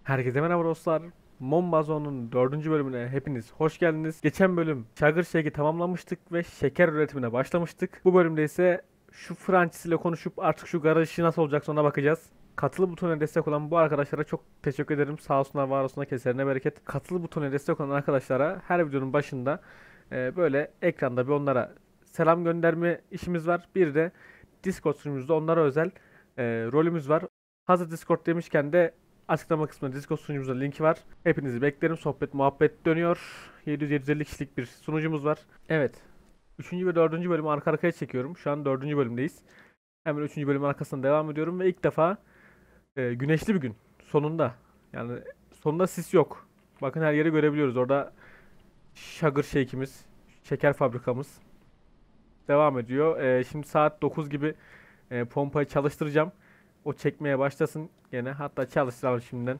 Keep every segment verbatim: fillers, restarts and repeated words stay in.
Herkese merhaba dostlar. Mombazon'un dördüncü bölümüne hepiniz hoş geldiniz. Geçen bölüm Sugar Shake'i tamamlamıştık ve şeker üretimine başlamıştık. Bu bölümde ise şu Francis ile konuşup artık şu garaj işi nasıl olacak ona bakacağız. Katılı butonuna destek olan bu arkadaşlara çok teşekkür ederim. Sağ olsunlar, var olsunlar, keserine bereket. Katılı butonuna destek olan arkadaşlara her videonun başında e, böyle ekranda bir onlara selam gönderme işimiz var. Bir de Discord sunucumuzda onlara özel e, rolümüz var. Hazır Discord demişken de açıklama kısmında Discord sunucumuzda linki var. Hepinizi beklerim. Sohbet muhabbet dönüyor. yedi yüz yedi yüz elli kişilik bir sunucumuz var. Evet. Üçüncü ve dördüncü bölümü arka arkaya çekiyorum. Şu an dördüncü bölümdeyiz. Hemen üçüncü bölümün arkasından devam ediyorum ve ilk defa e, güneşli bir gün. Sonunda. Yani sonunda sis yok. Bakın her yeri görebiliyoruz. Orada Sugar Shake'imiz, şeker fabrikamız devam ediyor. E, şimdi saat dokuz gibi e, pompayı çalıştıracağım. O çekmeye başlasın gene. Hatta çalıştıralım şimdiden.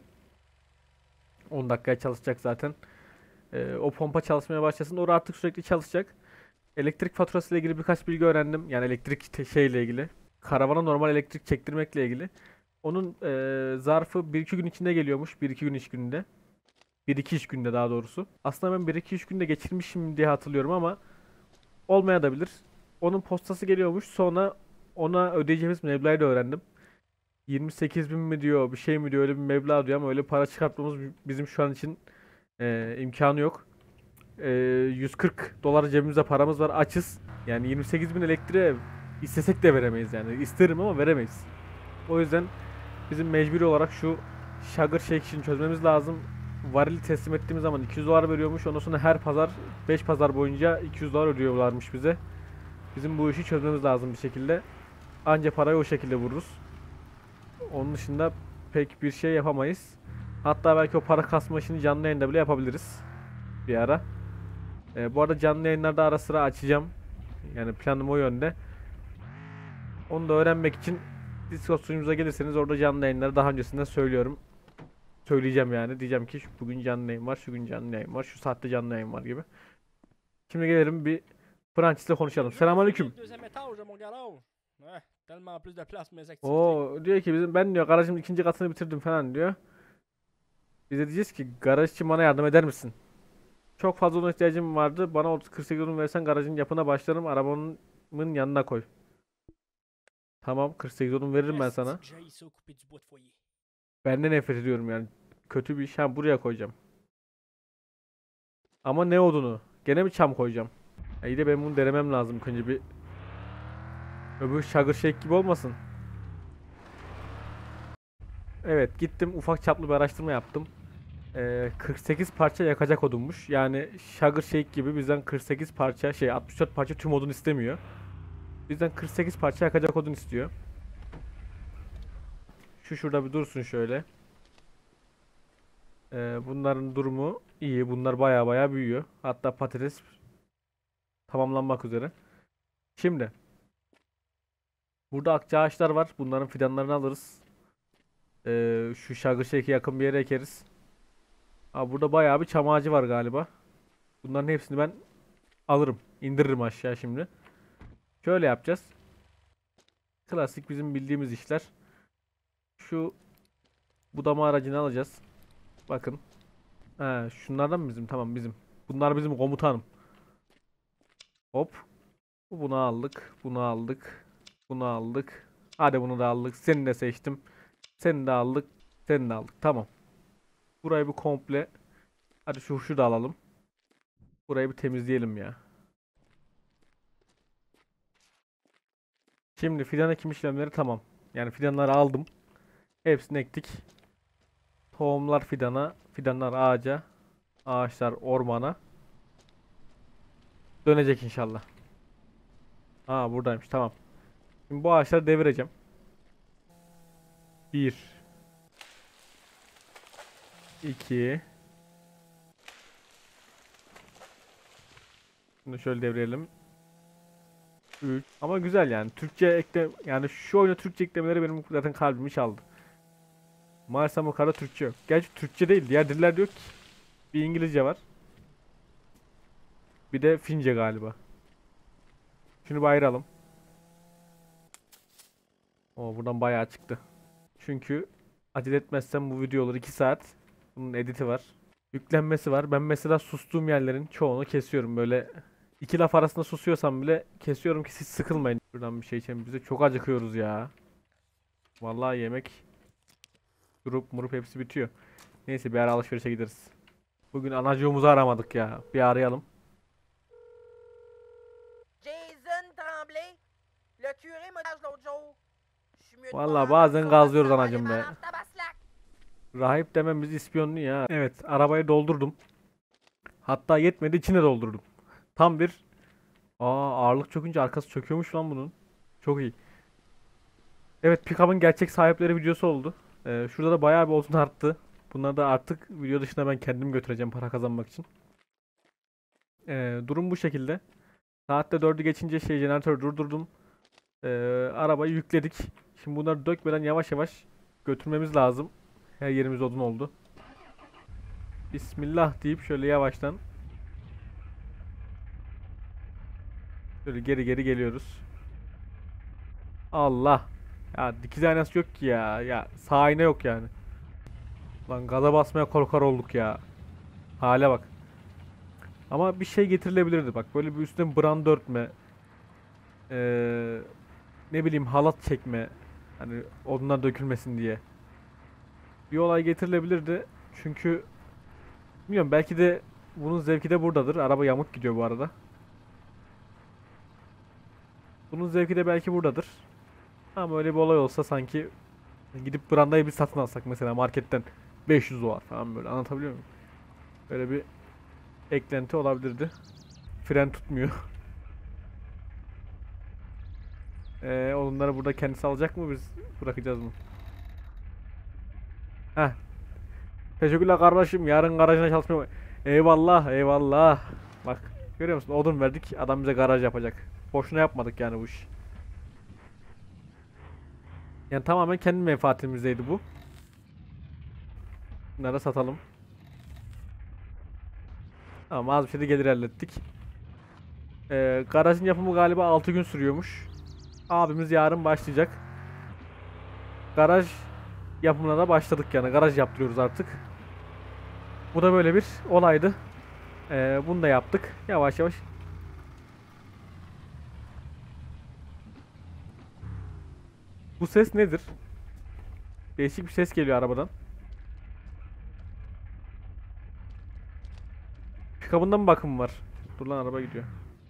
on dakikaya çalışacak zaten. Ee, o pompa çalışmaya başlasın. Orada artık sürekli çalışacak. Elektrik faturası ile ilgili birkaç bilgi öğrendim. Yani elektrik te- şeyle ilgili. Karavana normal elektrik çektirmekle ilgili. Onun e, zarfı bir iki gün içinde geliyormuş. Bir iki gün iş gününde. Bir iki iş günde daha doğrusu. Aslında ben bir iki iş günde geçirmişim diye hatırlıyorum ama olmayabilir. Onun postası geliyormuş. Sonra ona ödeyeceğimiz meblağı da öğrendim. yirmi sekiz bin mi diyor, bir şey mi diyor, öyle bir meblağ diyor ama öyle para çıkartmamız bizim şu an için e, imkanı yok. E, yüz kırk dolar cebimizde paramız var, açız. Yani yirmi sekiz bin elektriğe istesek de veremeyiz yani. İsterim ama veremeyiz. O yüzden bizim mecburi olarak şu Sugar Shake işini çözmemiz lazım. Varili teslim ettiğimiz zaman iki yüz dolar veriyormuş. Ondan sonra her pazar beş pazar boyunca iki yüz dolar ödüyorlarmış bize. Bizim bu işi çözmemiz lazım bir şekilde. Anca parayı o şekilde vururuz. Onun dışında pek bir şey yapamayız. Hatta belki o para kasma işini canlı yayında bile yapabiliriz bir ara. Ee, bu arada canlı yayınlarda ara sıra açacağım. Yani planım o yönde. Onu da öğrenmek için Discord sunucumuza gelirseniz orada canlı yayınları daha öncesinden söylüyorum. Söyleyeceğim yani. Diyeceğim ki şu bugün canlı yayın var, şu gün canlı yayın var, şu saatte canlı yayın var gibi. Şimdi gelelim bir Francis'le konuşalım. Je viens de finir Selamünaleyküm. le deuxième étage de mon garage. Ouais, tellement plus de place pour mes activités. O diyor ki bizim ben diyor garajın ikinci katını bitirdim falan diyor. Biz de diyeceğiz ki garaj için bana yardım eder misin? Çok fazla ona ihtiyacım vardı. Bana otuz kırk sekiz odun versen garajın yapına başlarım. Arabamın yanına koy. Tamam, kırk sekiz odun veririm ben Esti sana. que j'haïs ça couper du bois de foyer. Ben de nefret ediyorum yani. Kötü bir iş. Ha, buraya koyacağım. Ama ne odunu? Gene mi çam koyacağım? Ya iyi de ben bunu denemem lazım ilk önce bir. Öbür Sugar Shake gibi olmasın. Evet, gittim ufak çaplı bir araştırma yaptım. Ee, kırk sekiz parça yakacak odunmuş. Yani Sugar Shake gibi bizden kırk sekiz parça şey altmış dört parça tüm odun istemiyor. Bizden kırk sekiz parça yakacak odun istiyor. Şu şurada bir dursun şöyle. Ee, bunların durumu iyi. Bunlar baya baya büyüyor. Hatta patates tamamlanmak üzere. Şimdi burada akça ağaçlar var. Bunların fidanlarını alırız. Ee, şu Sugar Shake'e yakın bir yere ekeriz. Aa, burada bayağı bir çam ağacı var galiba. Bunların hepsini ben alırım. İndiririm aşağı şimdi. Şöyle yapacağız. Klasik bizim bildiğimiz işler. Şu budama aracını alacağız. Bakın. Ha, şunlardan mı bizim? Tamam, bizim. Bunlar bizim komutanım. Hop. Bunu aldık. Bunu aldık. Bunu aldık. Hadi bunu da aldık. Seni de seçtim. Seni de aldık. Seni de aldık. Tamam. Burayı bir komple. Hadi şu şu da alalım. Burayı bir temizleyelim ya. Şimdi fidan ekim işlemleri tamam. Yani fidanları aldım. Hepsini ektik. Tohumlar fidana, fidanlar ağaca, ağaçlar ormana. Dönecek inşallah. Aa, buradaymış, tamam. Şimdi bu ağaçları devireceğim. Bir, iki. Bunu şöyle devirelim. Üç. Ama güzel yani. Türkçe ekle yani şu oyuna Türkçe eklemeleri benim zaten kalbimi çaldı. Maalesef o kadar Türkçe yok. Gerçi Türkçe değil. Diğer diller diyor ki. Bir İngilizce var. Bir de Fince galiba. Şunu bir ayıralım. O buradan bayağı çıktı. Çünkü Acele etmezsem bu video olur iki saat. Bunun editi var. Yüklenmesi var. Ben mesela sustuğum yerlerin çoğunu kesiyorum. Böyle iki laf arasında susuyorsam bile kesiyorum ki siz sıkılmayın. Şuradan bir şey içelim. Bize çok acıkıyoruz ya. Vallahi yemek durup murup hepsi bitiyor. Neyse bir ara alışverişe gideriz. Bugün anacığımızı aramadık ya. Bir arayalım. Jason Tremblay, le curé m'a dit l'autre jour. Je suis mieux de Vallahi pas bazen entendre gazlıyoruz ça, ça va anacım aller be. mal en tabaslac. Rahip demem bizi ispiyonluyor ya. Evet, arabayı doldurdum. Hatta yetmedi, içine doldurdum. Tam bir... Aa, ağırlık çökünce arkası çöküyormuş lan bunun. Çok iyi. Evet, pick-up'ın gerçek sahipleri videosu oldu. Ee, şurada da bayağı bir odun arttı. Bunları da artık video dışında ben kendim götüreceğim para kazanmak için. Ee, durum bu şekilde. Saatte dördü geçince şey jeneratörü durdurdum. Ee, arabayı yükledik. Şimdi bunları dökmeden yavaş yavaş götürmemiz lazım. Her yerimiz odun oldu. Bismillah deyip şöyle yavaştan şöyle geri geri geliyoruz. Allah. Ya dikiz aynası yok ki ya. Ya sağ ayna yok yani. Lan gaza basmaya korkar olduk ya. Hale bak. Ama bir şey getirilebilirdi bak. Böyle bir üstüne brand örtme. Ee, ne bileyim halat çekme. Hani odunlar dökülmesin diye. Bir olay getirilebilirdi. Çünkü bilmiyorum belki de bunun zevki de buradadır. Araba yamuk gidiyor bu arada. Bunun zevki de belki buradadır. Ama öyle bir olay olsa sanki gidip brandayı bir satın alsak mesela marketten beş yüz dolar falan böyle anlatabiliyor muyum? Böyle bir eklenti olabilirdi. Fren tutmuyor. Eee onları burada kendisi alacak mı biz bırakacağız mı? Heh. Teşekkürler kardeşim. Yarın garajına çalışmaya... Eyvallah eyvallah. Bak görüyor musun? Odun verdik. Adam bize garaj yapacak. Boşuna yapmadık yani bu iş. Yani tamamen kendi menfaatimizdeydi bu. Bunları da satalım. Tamam az bir şey de gelir hallettik. Ee, garajın yapımı galiba altı gün sürüyormuş. Abimiz yarın başlayacak. Garaj yapımına da başladık yani. Garaj yaptırıyoruz artık. Bu da böyle bir olaydı. Ee, bunu da yaptık. Yavaş yavaş. Bu ses nedir? Değişik bir ses geliyor arabadan. Pikabında mı bakım var? Dur lan araba gidiyor.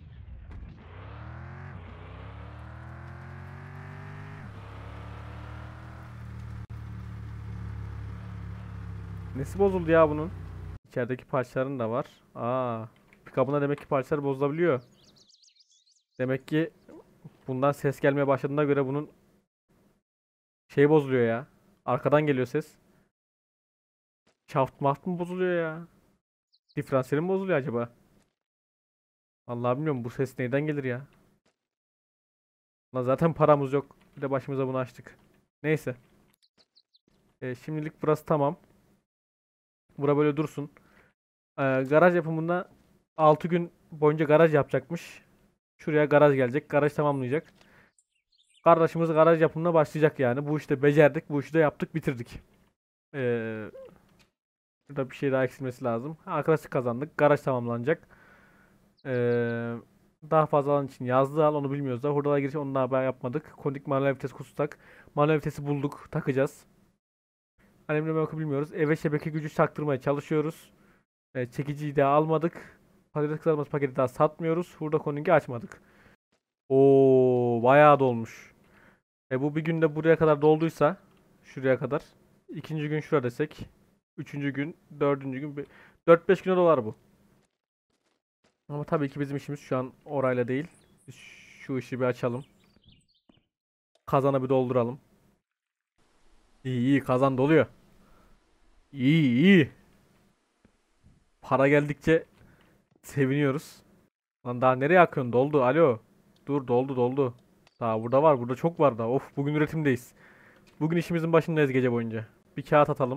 Nesi bozuldu ya bunun? İçerideki parçaların da var. Aa, pikabına demek ki parçalar bozulabiliyor. Demek ki bundan ses gelmeye başladığına göre bunun şey bozuluyor ya. Arkadan geliyor ses. Şaft maft mı bozuluyor ya? Diferansiyeli mi bozuluyor acaba? Vallahi bilmiyorum bu ses neyden gelir ya? Lan zaten paramız yok. Bir de başımıza bunu açtık. Neyse. Ee, şimdilik burası tamam. Bura böyle dursun. Ee, garaj yapımında altı gün boyunca garaj yapacakmış. Şuraya garaj gelecek. Garaj tamamlayacak. Kardeşimiz garaj yapımına başlayacak yani. Bu işte becerdik. Bu işi de yaptık bitirdik. Ee, Burada bir şey daha eksilmesi lazım. Arkadaşlık kazandık. Garaj tamamlanacak. Ee, Daha fazla alan için yazdığı al onu bilmiyoruz da. Hurdalar girişi onu daha haber yapmadık. Konik manuel vites kutusu manuel vitesi bulduk. Takacağız. Alemle bakı bilmiyoruz. Eve şebeke gücü taktırmaya çalışıyoruz. Ee, çekiciyi de almadık. Patates kızartması paketi daha satmıyoruz. Hurda koningi açmadık. Oo, bayağı dolmuş. E bu bir günde buraya kadar dolduysa şuraya kadar. İkinci gün şurada desek. Üçüncü gün, dördüncü gün. Dört beş güne dolar bu. Ama tabii ki bizim işimiz şu an orayla değil. Biz şu işi bir açalım. Kazanı bir dolduralım. İyi iyi kazan doluyor. İyi iyi. Para geldikçe seviniyoruz. Lan daha nereye akıyorsun? Doldu. Alo. Dur doldu doldu. Daha burada var. Burada çok var da. Of bugün üretimdeyiz. Bugün işimizin başındayız gece boyunca. Bir kağıt atalım.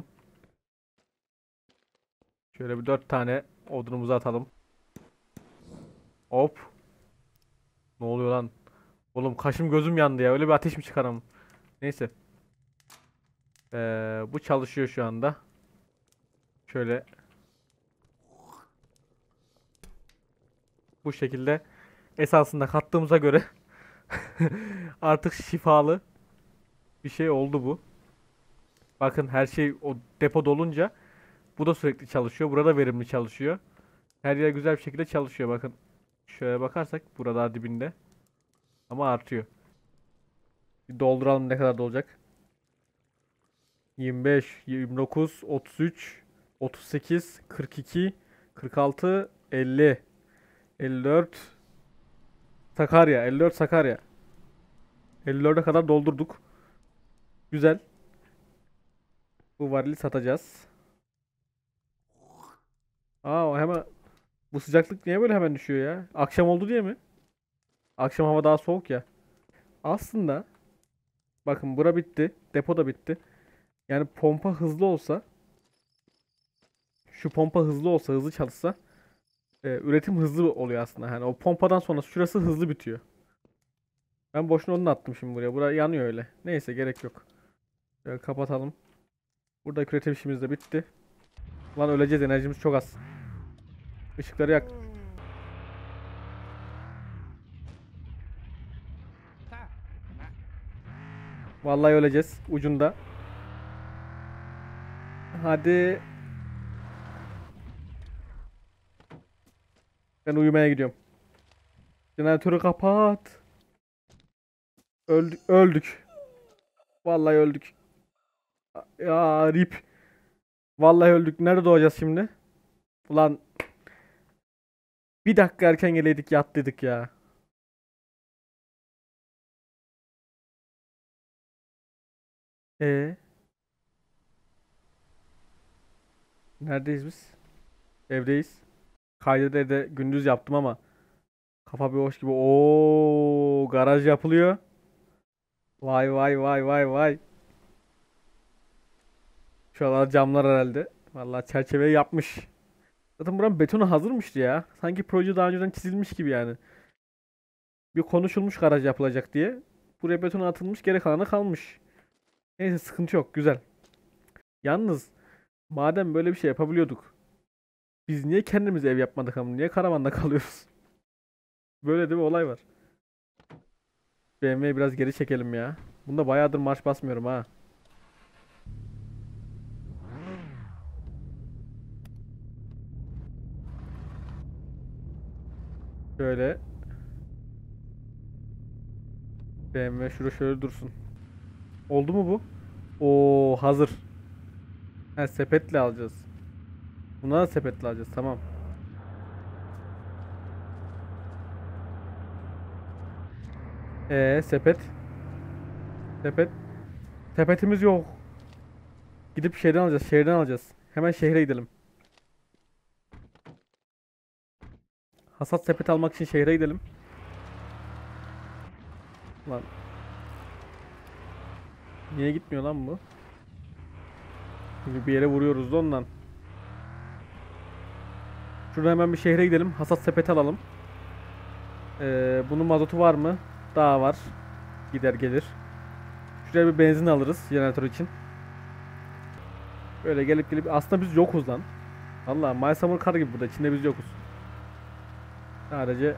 Şöyle bir dört tane odunumuzu atalım. Hop. Ne oluyor lan? Oğlum kaşım gözüm yandı ya. Öyle bir ateş mi çıkarım? Neyse. Ee, bu çalışıyor şu anda. Şöyle bu şekilde esasında kattığımıza göre artık şifalı bir şey oldu bu. Bakın her şey o depo dolunca bu da sürekli çalışıyor. Burada verimli çalışıyor. Her yer güzel bir şekilde çalışıyor. Bakın şöyle bakarsak burada daha dibinde. Ama artıyor. Bir dolduralım ne kadar dolacak. yirmi beş, yirmi dokuz, otuz üç, otuz sekiz, kırk iki, kırk altı, elli, elli dört. Sakarya, elli dört Sakarya. elli dörde kadar doldurduk. Güzel. Bu varili satacağız. Aa o hemen bu sıcaklık niye böyle hemen düşüyor ya? Akşam oldu diye mi? Akşam hava daha soğuk ya. Aslında bakın bura bitti. Depo da bitti. Yani pompa hızlı olsa şu pompa hızlı olsa hızlı çalışsa e, üretim hızlı oluyor aslında. Yani o pompadan sonra şurası hızlı bitiyor. Ben boşuna onu da attım şimdi buraya. Buraya yanıyor öyle. Neyse gerek yok. Şöyle kapatalım. Burada üretim işimiz de bitti. Lan öleceğiz, enerjimiz çok az. Işıkları yak. Vallahi öleceğiz ucunda. Hadi. Ben uyumaya gidiyorum. Jeneratörü kapat. Öldük. Öldük. Vallahi öldük. Ya rip. Vallahi öldük. Nerede doğacağız şimdi? Ulan bir dakika erken geleydik yattıydık ya. E neredeyiz biz? Evdeyiz. Kaydı da evde gündüz yaptım ama kafa bir hoş gibi. Oo, garaj yapılıyor. Vay vay vay vay vay. Şuralar camlar herhalde. Vallahi çerçeveyi yapmış. Zaten buranın betonu hazırmıştı ya. Sanki proje daha önceden çizilmiş gibi yani. Bir konuşulmuş garaj yapılacak diye. Buraya beton atılmış, geri kalanı kalmış. Neyse sıkıntı yok, güzel. Yalnız madem böyle bir şey yapabiliyorduk. Biz niye kendimiz ev yapmadık ama niye karavanda kalıyoruz? Böyle de bir olay var. B M W'yi biraz geri çekelim ya. Bunda bayağıdır marş basmıyorum ha. Şöyle B M W şurada şöyle dursun. Oldu mu bu? Oo hazır. Ha, sepetle alacağız. Buna da sepetle alacağız, tamam. Ee sepet. Sepet. Sepetimiz yok. Gidip şehirden alacağız. Şehirden alacağız. Hemen şehre gidelim. Hasat sepeti almak için şehre gidelim. Lan. Niye gitmiyor lan bu? Çünkü bir yere vuruyoruz da ondan. Şurada hemen bir şehre gidelim. Hasat sepeti alalım. Ee, bunun mazotu var mı? Daha var. Gider gelir. Şuraya bir benzin alırız jeneratör için. Böyle gelip gelip aslında biz yokuz lan. Valla My Summer Car gibi burada, içinde biz yokuz. Sadece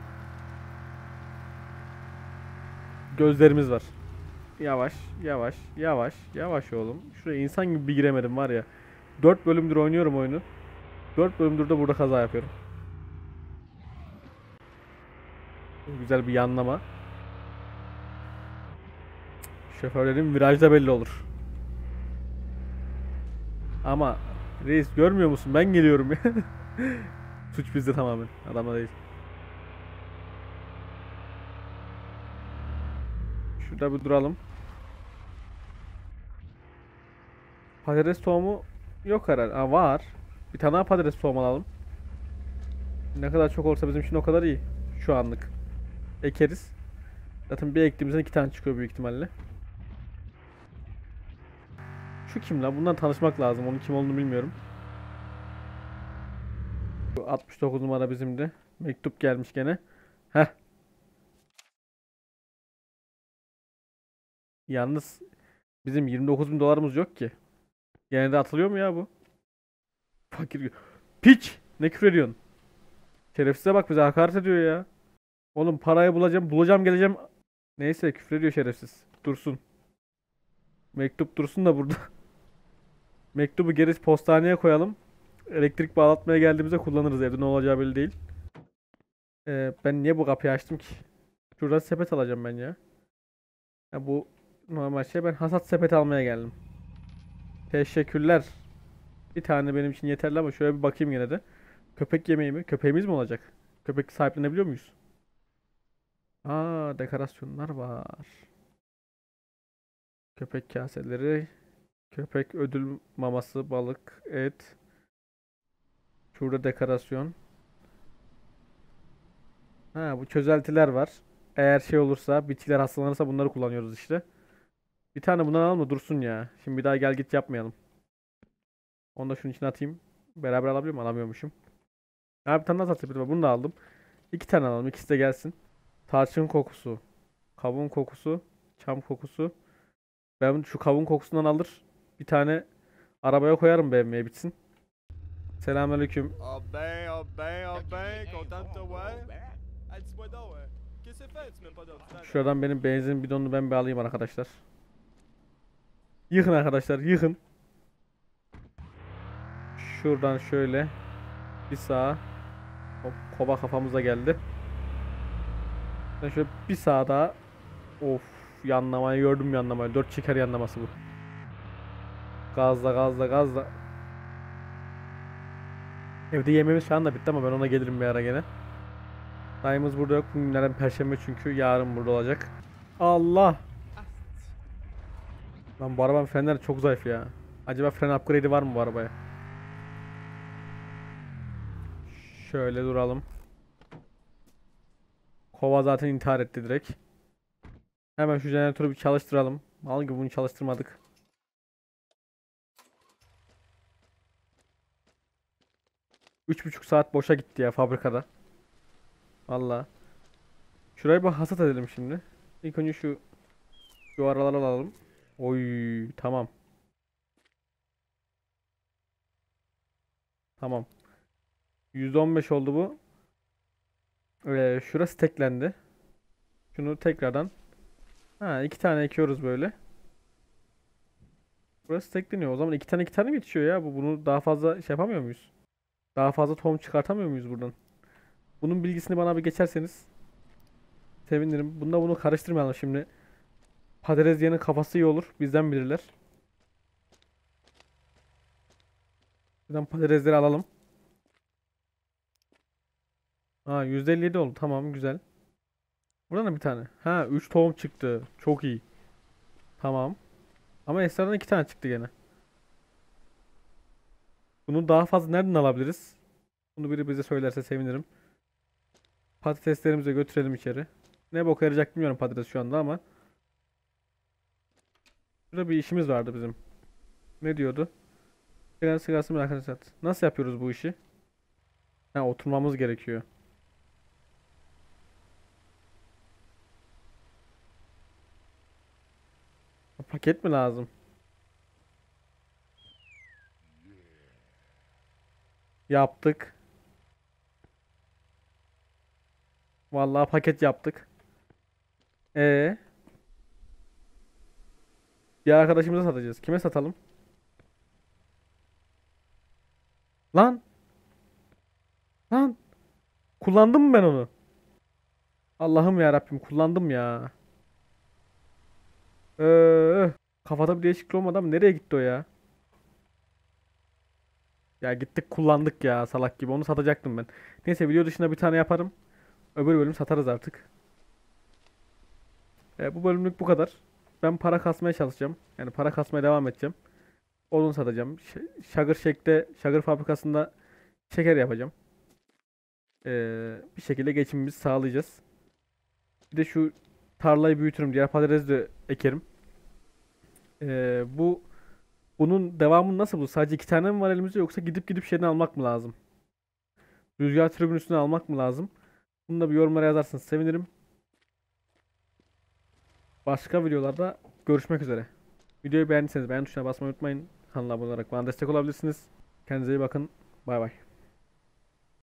gözlerimiz var. Yavaş, yavaş, yavaş, yavaş oğlum. Şuraya insan gibi bir giremedim var ya. dört bölümdür oynuyorum oyunu. dört bölümdür de burada kaza yapıyorum. Güzel bir yanlama. Şoförlerin virajda belli olur. Ama reis görmüyor musun? Ben geliyorum ya. Suç bizde tamamen. Adamda değil. Şurada bir duralım. Patates tohumu yok herhalde. Aa, var. Bir tane daha patates tohumu alalım. Ne kadar çok olursa bizim için o kadar iyi. Şu anlık. Ekeriz. Zaten bir ektiğimizden iki tane çıkıyor büyük ihtimalle. Şu kim lan? Bundan tanışmak lazım. Onun kim olduğunu bilmiyorum. Bu altmış dokuz numara bizimdi. Mektup gelmiş gene. Heh. Yalnız Bizim yirmi dokuz bin dolarımız yok ki. Gene de atılıyor mu ya bu? Fakir. Piç! Ne küfür ediyorsun? Şerefsize bak, bize hakaret ediyor ya. Oğlum parayı bulacağım, bulacağım geleceğim. Neyse, küfür ediyor şerefsiz. Dursun. Mektup dursun da burada. Mektubu geri postaneye koyalım. Elektrik bağlatmaya geldiğimizde kullanırız, evde ne olacağı belli değil. Ee, ben niye bu kapıyı açtım ki? Şuradan sepet alacağım ben ya. Ya bu normal şey, ben hasat sepeti almaya geldim. Teşekkürler. Bir tane benim için yeterli ama şöyle bir bakayım yine de. Köpek yemeği mi? Köpeğimiz mi olacak? Köpek sahiplenebiliyor muyuz? Aa, dekorasyonlar var. Köpek kaseleri. Köpek ödül maması, balık, et. Şurada dekorasyon. Ha, bu çözeltiler var. Eğer şey olursa, bitkiler hastalanırsa bunları kullanıyoruz işte. Bir tane bundan alalım mı? Dursun ya. Şimdi bir daha gel git yapmayalım. Onu da şunun içine atayım. Beraber alabiliyor muyum? Alamıyormuşum. Ha, bir tane daha satayım. Bunu da aldım. İki tane alalım. İkisi de gelsin. Tarçın kokusu. Kavun kokusu. Çam kokusu. Ben şu kavun kokusundan alır. Bir tane arabaya koyarım, B M W'ye bitsin. Selamünaleyküm. Ah ben, ah ben, ah ben, content de te voir. Hey, dis-moi donc, euh, qu'est-ce que c'est fait? Tu m'aimes pas d'ordinaire? Şuradan benim benzin bidonunu ben bir alayım arkadaşlar. Yıkın arkadaşlar, yıkın. Şuradan şöyle bir sağa. Hop, kova kafamıza geldi. Ben şöyle bir sağa daha. Of, yanlamayı gördüm, yanlamayı. Dört çeker yanlaması bu. Gazla gazla gazla. Evde yemeğimiz şu anda bitti ama ben ona gelirim bir ara gene. Dayımız burada yok. Bugünlerden perşembe çünkü, yarın burada olacak. Allah! Lan bu arabanın frenleri çok zayıf ya. Acaba fren upgrade'i var mı bu arabaya? Şöyle duralım. Kova zaten intihar etti direkt. Hemen şu jeneratörü bir çalıştıralım. Mal gibi bunu çalıştırmadık. Üç buçuk saat boşa gitti ya fabrikada. Valla. Şurayı bir hasat edelim şimdi. İlk önce şu şu araları alalım. Oy, tamam. Tamam. yüzde on beş oldu bu. Ee, şurası teklendi. Şunu tekrardan. Ha, iki tane ekiyoruz böyle. Burası tekleniyor. O zaman iki tane iki tane mi yetişiyor ya? Bu bunu daha fazla şey yapamıyor muyuz? Daha fazla tohum çıkartamıyor muyuz buradan? Bunun bilgisini bana bir geçerseniz sevinirim. Bunda bunu karıştırmayalım şimdi. Patates yiyenin kafası iyi olur. Bizden bilirler. Buradan patatesleri alalım. Ha, yüzde elli yedi oldu. Tamam, güzel. Buradan da bir tane. Ha, üç tohum çıktı. Çok iyi. Tamam. Ama ekstradan iki tane çıktı gene. Bunu daha fazla nereden alabiliriz? Bunu biri bize söylerse sevinirim. Patateslerimizi götürelim içeri. Ne boka yarayacak bilmiyorum patates şu anda ama. Burada bir işimiz vardı bizim. Ne diyordu? Sigara sigarası mı sat? Nasıl yapıyoruz bu işi? Ha, oturmamız gerekiyor. Paket mi lazım? Yaptık. Vallahi paket yaptık. Ee, bir arkadaşımıza satacağız. Kime satalım? Lan! Lan! Kullandım mı ben onu? Allah'ım ya Rabbim, kullandım ya. Ee, kafada bir değişiklik olmadı ama nereye gitti o ya? Ya gittik kullandık ya, salak gibi. Onu satacaktım ben. Neyse, video dışında bir tane yaparım. Öbür bölüm satarız artık. Ee, bu bölümlük bu kadar. Ben para kasmaya çalışacağım. Yani para kasmaya devam edeceğim. Odun satacağım. Ş Sugar Shack'te, Sugar fabrikasında şeker yapacağım. Ee, bir şekilde geçimimizi sağlayacağız. Bir de şu tarlayı büyütürüm. Diğer patatesi de ekerim. Ee, bu bunun devamı nasıl bu? Sadece iki tane mi var elimizde, yoksa gidip gidip şeyden almak mı lazım? Rüzgar tribünün üstüne almak mı lazım? Bunu da bir yorumlara yazarsanız sevinirim. Başka videolarda görüşmek üzere. Videoyu beğendiyseniz beğen tuşuna basmayı unutmayın. Kanala abone olarak bana destek olabilirsiniz. Kendinize iyi bakın. Bay bay.